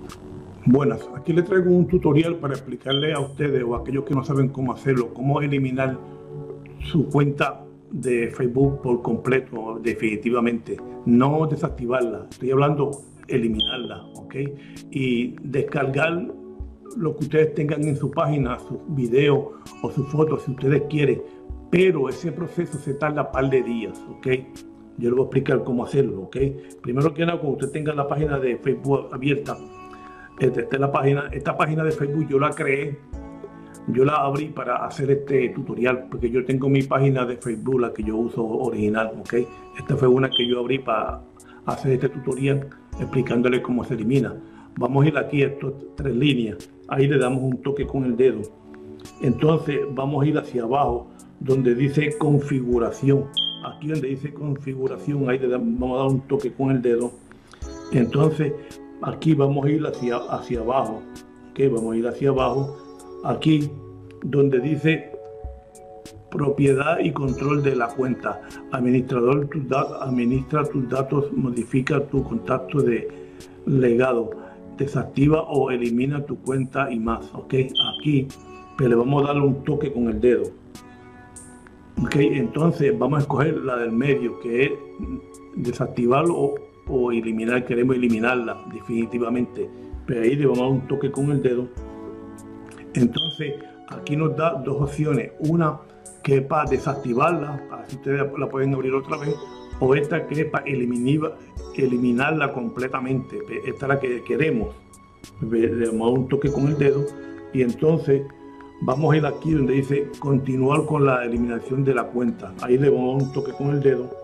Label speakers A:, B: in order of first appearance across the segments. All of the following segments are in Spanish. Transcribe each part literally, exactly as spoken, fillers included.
A: Buenas, aquí les traigo un tutorial para explicarle a ustedes o a aquellos que no saben cómo hacerlo, cómo eliminar su cuenta de Facebook por completo, definitivamente. No desactivarla, estoy hablando eliminarla, ¿ok? Y descargar lo que ustedes tengan en su página, sus videos o sus fotos si ustedes quieren, pero ese proceso se tarda un par de días, ¿ok? Yo les voy a explicar cómo hacerlo, ¿ok? Primero que nada, cuando usted tenga la página de Facebook abierta, Esta es la página, esta página de Facebook yo la creé, yo la abrí para hacer este tutorial, porque yo tengo mi página de Facebook, la que yo uso original, ¿ok? Esta fue una que yo abrí para hacer este tutorial, explicándole cómo se elimina. Vamos a ir aquí a estas tres líneas, ahí le damos un toque con el dedo. Entonces vamos a ir hacia abajo, donde dice configuración. Aquí donde dice configuración, ahí le damos, vamos a dar un toque con el dedo. Entonces aquí vamos a ir hacia, hacia abajo, ¿okay? Vamos a ir hacia abajo, aquí donde dice propiedad y control de la cuenta. Administrador, tus datos, administra tus datos, modifica tu contacto de legado, desactiva o elimina tu cuenta y más, ¿ok? Aquí pues le vamos a darle un toque con el dedo, ¿ok? Entonces vamos a escoger la del medio, que es desactivarlo o o eliminar, queremos eliminarla definitivamente, pero ahí le vamos a dar un toque con el dedo. Entonces aquí nos da dos opciones, una que es para desactivarla, así ustedes la pueden abrir otra vez, o esta que es para eliminar, eliminarla completamente. Esta es la que queremos. Le vamos a dar un toque con el dedo y entonces vamos a ir aquí donde dice continuar con la eliminación de la cuenta. Ahí le vamos a dar un toque con el dedo.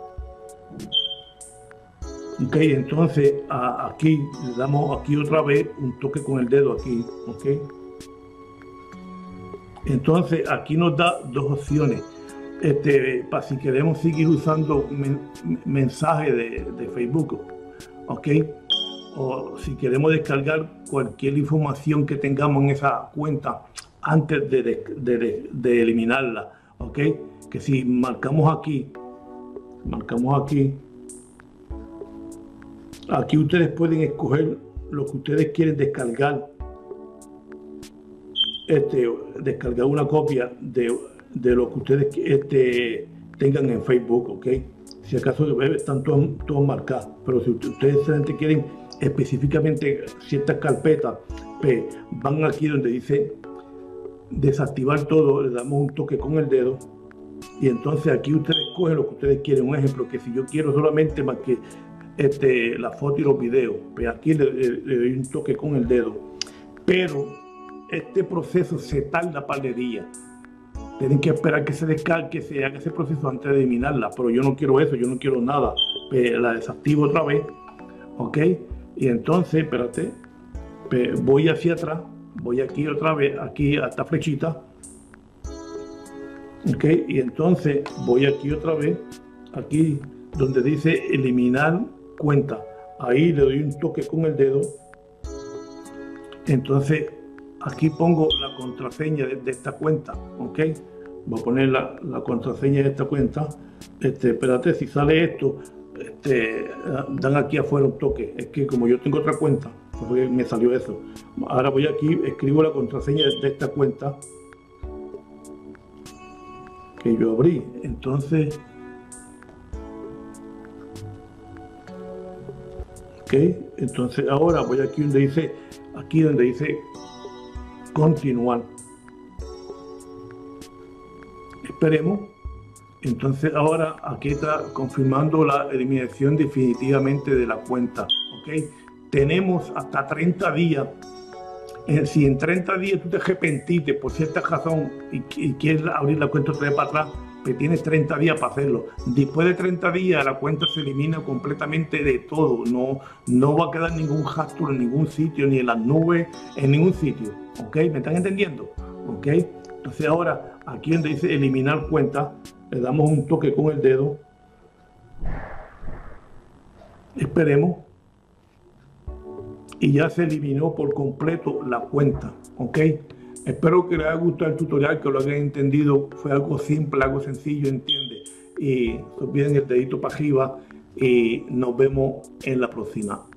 A: Ok, entonces a, aquí le damos aquí otra vez un toque con el dedo aquí, ok. Entonces aquí nos da dos opciones, este, para si queremos seguir usando men, mensajes de, de Facebook, ok, o si queremos descargar cualquier información que tengamos en esa cuenta antes de, de, de, de eliminarla, ok, que si marcamos aquí, marcamos aquí, Aquí ustedes pueden escoger lo que ustedes quieren descargar, este, descargar una copia de, de lo que ustedes este, tengan en Facebook, ¿ok? Si acaso están todos, todos marcados, pero si ustedes solamente quieren específicamente ciertas carpetas, pues van aquí donde dice desactivar todo, le damos un toque con el dedo y entonces aquí ustedes escogen lo que ustedes quieren. Un ejemplo, que si yo quiero solamente más que Este, la foto y los videos, pues aquí le, le, le doy un toque con el dedo, pero este proceso se tarda par de días. Tienen que esperar que se descargue, que se haga ese proceso antes de eliminarla, pero yo no quiero eso, yo no quiero nada. Pues la desactivo otra vez, ok, y entonces espérate, pues voy hacia atrás, voy aquí otra vez, aquí a esta flechita, ok, y entonces voy aquí otra vez, aquí donde dice eliminar cuenta, ahí le doy un toque con el dedo. Entonces aquí pongo la contraseña de, de esta cuenta, ok, voy a poner la, la contraseña de esta cuenta. Este, espérate, si sale esto, este, dan aquí afuera un toque, es que como yo tengo otra cuenta, pues me salió eso. Ahora voy aquí, escribo la contraseña de, de esta cuenta que yo abrí. Entonces ok, entonces ahora voy aquí donde dice, aquí donde dice continuar. Esperemos. Entonces ahora aquí está confirmando la eliminación definitivamente de la cuenta. Ok, tenemos hasta treinta días. Eh, si en treinta días tú te arrepentiste por cierta razón y, y quieres abrir la cuenta otra vez para atrás, que tienes treinta días para hacerlo. Después de treinta días la cuenta se elimina completamente de todo, no, no va a quedar ningún rastro en ningún sitio, ni en las nubes, en ningún sitio, ¿ok? ¿Me están entendiendo? ¿Ok? Entonces ahora aquí donde dice eliminar cuenta, le damos un toque con el dedo, esperemos, y ya se eliminó por completo la cuenta, ¿ok? Espero que les haya gustado el tutorial, que lo hayan entendido. Fue algo simple, algo sencillo, entiende. Y no olviden el dedito para arriba y nos vemos en la próxima.